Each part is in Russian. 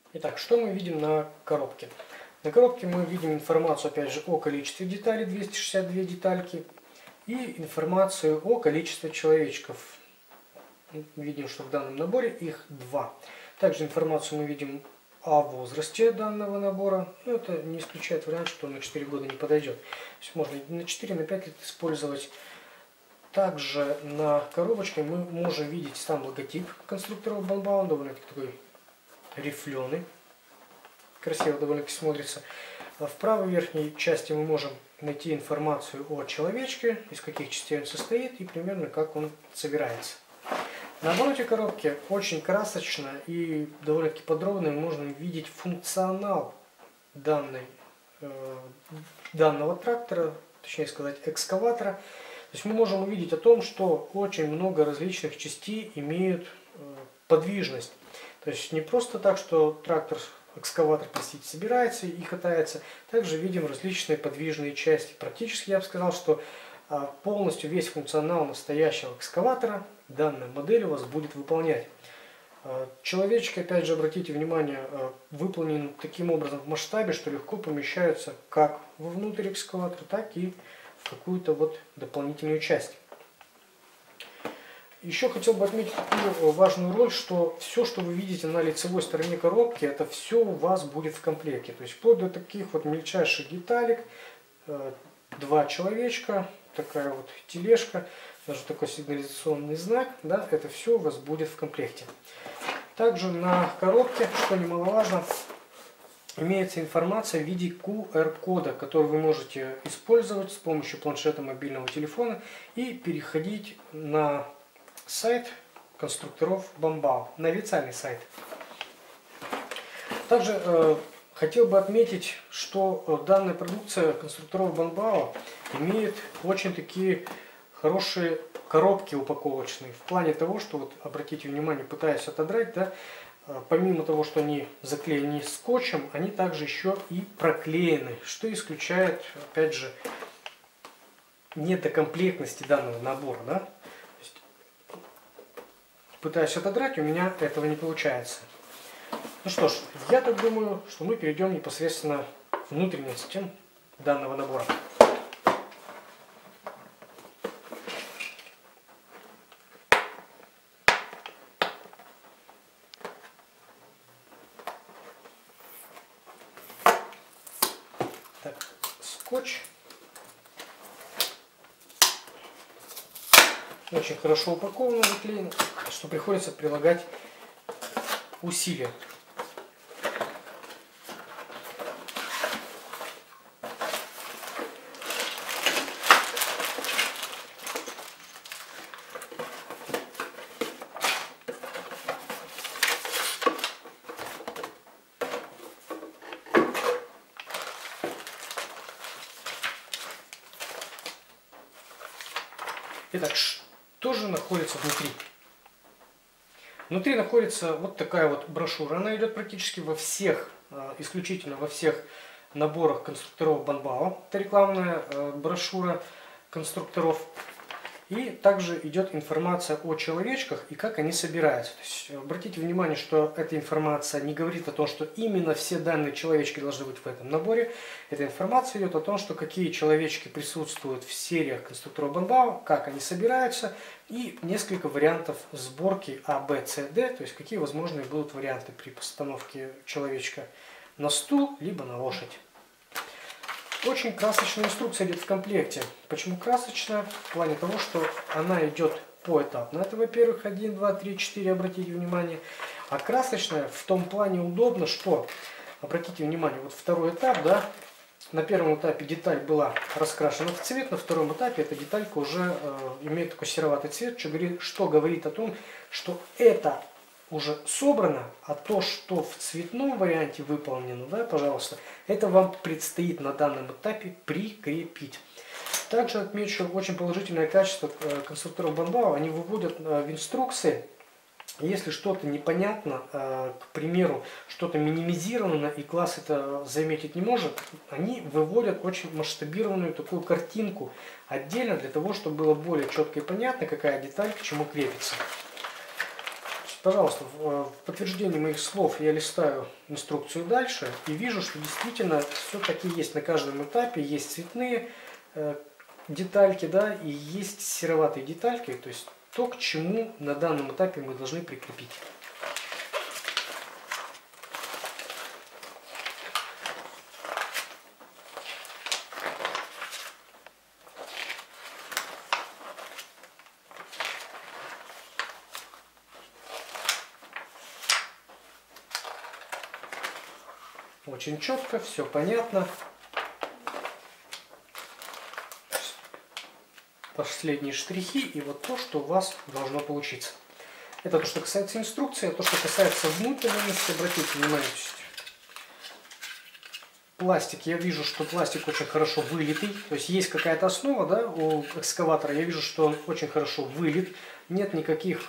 Итак, что мы видим на коробке? На коробке мы видим информацию, опять же, о количестве деталей, 262 детальки, и информацию о количестве человечков. Видим, что в данном наборе их 2. Также информацию мы видим о возрасте данного набора. Но это не исключает вариант, что он на 4 года не подойдет. То есть можно на 4, на 5 лет использовать. Также на коробочке мы можем видеть сам логотип конструкторов Banbao. Он довольно-таки такой рифленый. Красиво довольно-таки смотрится. В правой верхней части мы можем найти информацию о человечке, из каких частей он состоит и примерно как он собирается. На обороте коробки очень красочно и довольно-таки подробно можно видеть функционал данного трактора, точнее сказать экскаватора. То есть мы можем увидеть о том, что очень много различных частей имеют подвижность. То есть не просто так, что экскаватор, простите, собирается и катается. Также видим различные подвижные части. Практически я бы сказал, что полностью весь функционал настоящего экскаватора данная модель у вас будет выполнять. Человечек, опять же, обратите внимание, выполнен таким образом в масштабе, что легко помещаются как вовнутрь экскаватора, так и в какую-то вот дополнительную часть. Еще хотел бы отметить такую важную роль, что все, что вы видите на лицевой стороне коробки, это все у вас будет в комплекте. То есть вплоть до таких вот мельчайших деталек, 2 человечка, такая вот тележка, даже такой сигнализационный знак, да, это все у вас будет в комплекте. Также на коробке, что немаловажно, имеется информация в виде QR-кода, который вы можете использовать с помощью планшета мобильного телефона и переходить на сайт конструкторов Banbao, на официальный сайт. Также хотел бы отметить, что данная продукция конструкторов Banbao имеет очень такие хорошие коробки упаковочные. В плане того, что, вот, обратите внимание, пытаясь отодрать, да, помимо того, что они заклеены скотчем, они также еще и проклеены, что исключает, опять же, недокомплектности данного набора. Да? Пытаюсь отодрать, у меня этого не получается. Ну что ж, я так думаю, что мы перейдем непосредственно к внутренностям данного набора. Так, скотч. Очень хорошо упаковано, заклеено, что приходится прилагать усилия. Итак, что же находится внутри? Внутри находится вот такая вот брошюра. Она идет практически во всех, исключительно во всех наборах конструкторов Banbao. Это рекламная брошюра конструкторов. И также идет информация о человечках и как они собираются. То есть, обратите внимание, что эта информация не говорит о том, что именно все данные человечки должны быть в этом наборе. Эта информация идет о том, что какие человечки присутствуют в сериях конструкторов Banbao, как они собираются, и несколько вариантов сборки А, Б, С, Д, то есть какие возможные будут варианты при постановке человечка на стул, либо на лошадь. Очень красочная инструкция идет в комплекте. Почему красочная? В плане того, что она идет поэтапно. Это, во-первых, 1, 2, 3, 4, обратите внимание. А красочная в том плане удобно, что, обратите внимание, вот второй этап, да, на первом этапе деталь была раскрашена в цвет, на втором этапе эта деталька уже имеет такой сероватый цвет, что говорит о том, что это уже собрано, а то, что в цветном варианте выполнено, да, пожалуйста, это вам предстоит на данном этапе прикрепить. Также отмечу очень положительное качество конструкторов Banbao. Они выводят в инструкции, если что-то непонятно, к примеру, что-то минимизировано и класс это заметить не может, они выводят очень масштабированную такую картинку отдельно для того, чтобы было более четко и понятно, какая деталь к чему крепится. Пожалуйста, в подтверждение моих слов я листаю инструкцию дальше и вижу, что действительно все-таки есть на каждом этапе, есть цветные детальки, да, и есть сероватые детальки, то есть то, к чему на данном этапе мы должны прикрепить. Очень четко, все понятно. Последние штрихи и вот то, что у вас должно получиться. Это то, что касается инструкции, а то, что касается внутренности, обратите внимание, пластик, я вижу, что пластик очень хорошо вылитый, то есть есть какая-то основа, да, у экскаватора, я вижу, что он очень хорошо вылит, нет никаких,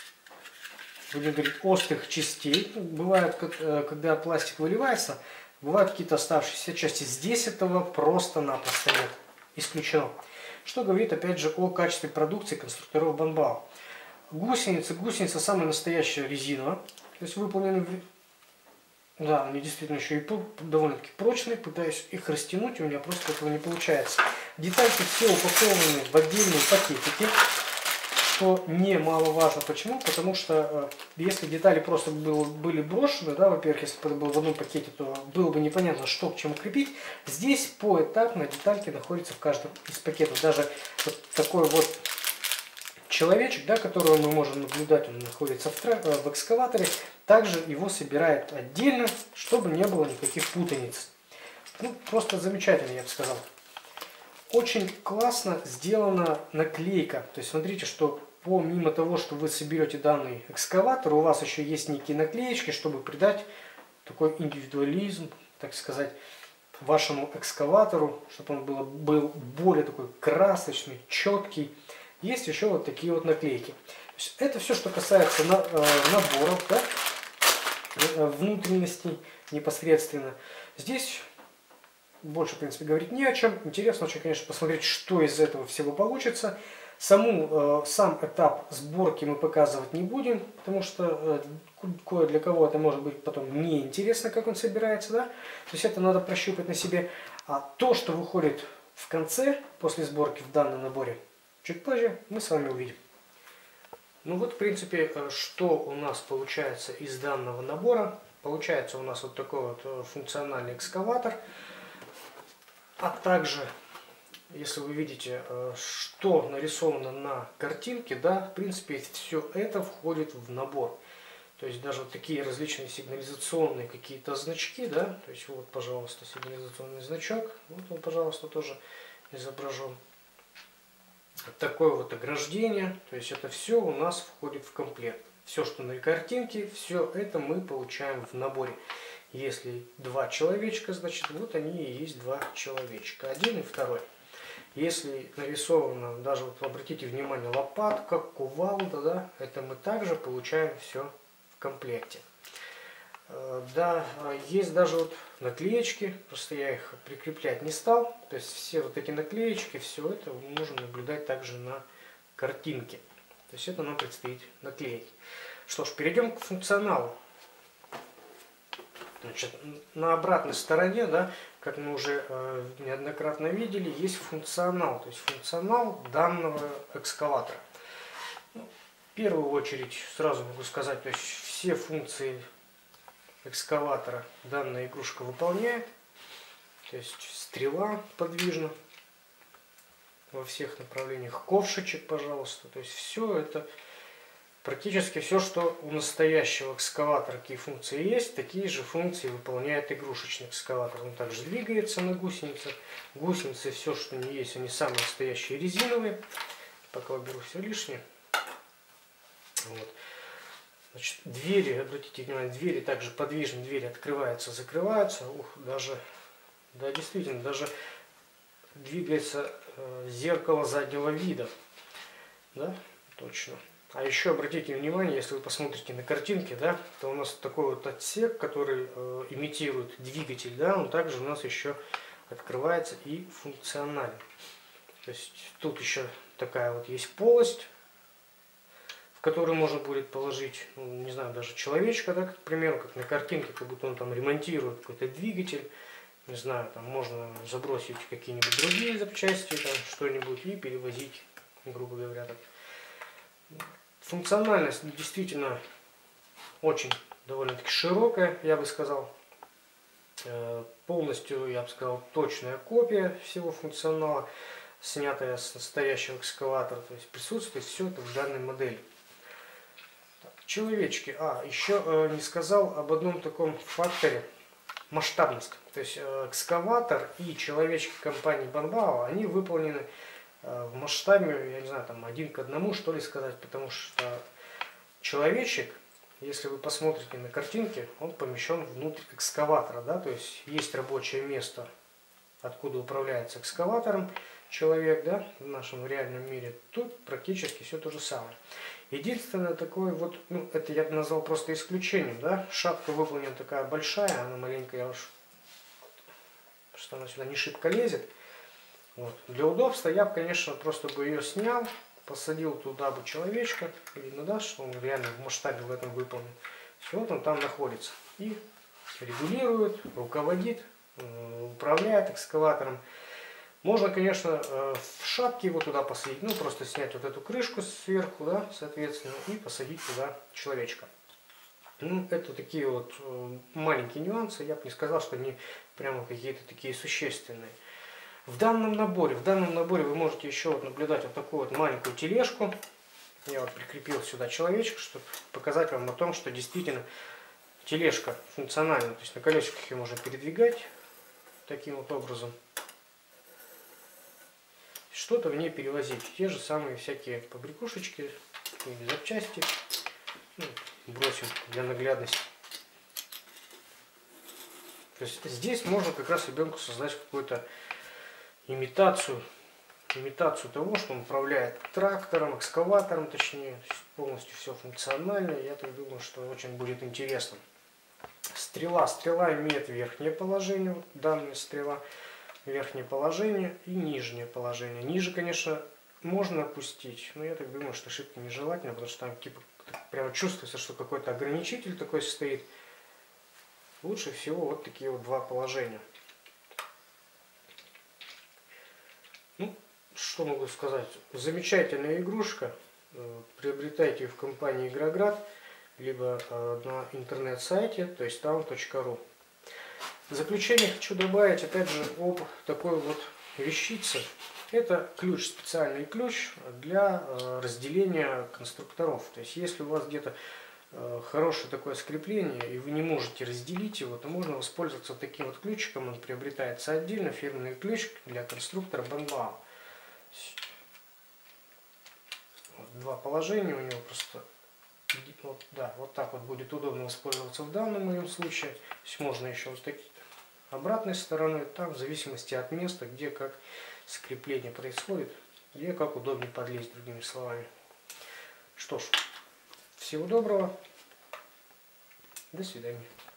будем говорить, острых частей. Бывает, когда пластик выливается, бывают какие-то оставшиеся части. Здесь этого просто-напросто нет, исключено. Что говорит, опять же, о качестве продукции конструкторов Банбао. Гусеница самая настоящая резиновая, то есть выполнены, да, они действительно еще и довольно-таки прочные, пытаюсь их растянуть, у меня просто этого не получается. Детальки все упакованы в отдельные пакетики, что немаловажно. Почему? Потому что если детали просто были брошены, да, во-первых, если бы это было в одном пакете, то было бы непонятно, что к чему крепить. Здесь поэтапно детальки находятся в каждом из пакетов. Даже вот такой вот человечек, да, которого мы можем наблюдать, он находится в экскаваторе, также его собирают отдельно, чтобы не было никаких путаниц. Ну, просто замечательно, я бы сказал. Очень классно сделана наклейка. То есть смотрите, что помимо того, что вы соберете данный экскаватор, у вас еще есть некие наклеечки, чтобы придать такой индивидуализм, так сказать, вашему экскаватору, чтобы он был более такой красочный, четкий. Есть еще вот такие вот наклейки. То есть это все, что касается наборов, да, внутренностей непосредственно. Здесь больше, в принципе, говорить не о чем. Интересно очень, конечно, посмотреть, что из этого всего получится. Сам этап сборки мы показывать не будем, потому что кое для кого это может быть потом неинтересно, как он собирается, да. То есть это надо прощупать на себе. А то, что выходит в конце, после сборки в данном наборе, чуть позже мы с вами увидим. Ну вот, в принципе, что у нас получается из данного набора. Получается у нас вот такой вот функциональный экскаватор. А также, если вы видите, что нарисовано на картинке, да, в принципе, все это входит в набор. То есть даже вот такие различные сигнализационные какие-то значки, да, то есть вот, пожалуйста, сигнализационный значок, вот он, пожалуйста, тоже изображен. Такое вот ограждение, то есть это все у нас входит в комплект. Все, что на картинке, все это мы получаем в наборе. Если два человечка, значит вот они и есть два человечка, один и второй. Если нарисовано, даже вот обратите внимание, лопатка, кувалда, да, это мы также получаем все в комплекте. Да, есть даже вот наклеечки, просто я их прикреплять не стал. То есть все вот эти наклеечки, все это можно наблюдать также на картинке. То есть это нам предстоит наклеить. Что ж, перейдем к функционалу. Значит, на обратной стороне, да, как мы уже неоднократно видели, есть функционал. То есть функционал данного экскаватора. Ну, в первую очередь сразу могу сказать, то есть все функции экскаватора данная игрушка выполняет. То есть стрела подвижна во всех направлениях, ковшичек, пожалуйста. То есть все это, практически все, что у настоящего экскаватора, какие функции есть, такие же функции выполняет игрушечный экскаватор. Он также двигается на гусеницах. Гусеницы, все, что не есть, они самые настоящие резиновые. Пока уберу все лишнее. Вот. Значит, двери, обратите внимание, двери также подвижные, двери открываются, закрываются. Ух, даже, да, действительно, даже двигается зеркало заднего вида. Да, точно. А еще обратите внимание, если вы посмотрите на картинке, да, то у нас такой вот отсек, который имитирует двигатель, да, он также у нас еще открывается и функционален. То есть тут еще такая вот есть полость, в который можно будет положить, ну, не знаю, даже человечка, да, к примеру, как на картинке, как будто он там ремонтирует какой-то двигатель. Не знаю, там можно забросить какие-нибудь другие запчасти, там что-нибудь и перевозить, грубо говоря. Так. Функциональность действительно очень довольно-таки широкая, я бы сказал. Полностью, я бы сказал, точная копия всего функционала, снятая с настоящего экскаватора. То есть присутствует все это в данной модели. Так, человечки. Еще не сказал об одном таком факторе. Масштабность. То есть экскаватор и человечки компании Banbao, они выполнены в масштабе, я не знаю, там 1 к 1, что ли сказать, потому что человечек, если вы посмотрите на картинке, он помещен внутрь экскаватора, да, то есть есть рабочее место, откуда управляется экскаватором человек, да, в нашем реальном мире. Тут практически все то же самое. Единственное такое вот, ну, это я бы назвал просто исключением, да, шапка выполнена такая большая, она маленькая, что она сюда не шибко лезет. Вот. Для удобства я бы, конечно, просто бы ее снял, посадил туда бы человечка, видно, да, что он реально в масштабе в этом выполнен. Все, вот он там находится. И регулирует, руководит, управляет экскаватором. Можно, конечно, в шапке его туда посадить, ну, просто снять вот эту крышку сверху, да, соответственно, и посадить туда человечка. Ну, это такие вот маленькие нюансы, я бы не сказал, что они прямо какие-то такие существенные. В данном наборе вы можете еще вот наблюдать вот такую вот маленькую тележку. Я вот прикрепил сюда человечка, чтобы показать вам о том, что действительно тележка функциональна. То есть на колесиках ее можно передвигать таким вот образом. Что-то в ней перевозить. Те же самые всякие побрякушечки или запчасти. Ну, бросим для наглядности. То есть здесь можно как раз ребенку создать какую-то имитацию того, что он управляет трактором, экскаватором, точнее, полностью все функционально. Я так думаю, что очень будет интересно. Стрела имеет верхнее положение, вот данная стрела, верхнее положение и нижнее положение. Ниже, конечно, можно опустить, но я так думаю, что шибко нежелательно, потому что там типа прямо чувствуется, что какой-то ограничитель такой стоит. Лучше всего вот такие вот два положения. Ну, что могу сказать? Замечательная игрушка. Приобретайте ее в компании Игроград, либо на интернет-сайте, то есть town.ru. В заключение хочу добавить, опять же, об такой вот вещице. Это ключ, специальный ключ для разделения конструкторов. То есть, если у вас где-то хорошее такое скрепление, и вы не можете разделить его, то можно воспользоваться таким вот ключиком. Он приобретается отдельно, фирменный ключ для конструктора Banbao. Вот два положения у него просто. Вот, да, вот так вот будет удобно воспользоваться в данном моем случае. То есть можно еще вот такие обратной стороной, там в зависимости от места, где как скрепление происходит, где как удобнее подлезть, другими словами. Что ж, всего доброго, до свидания.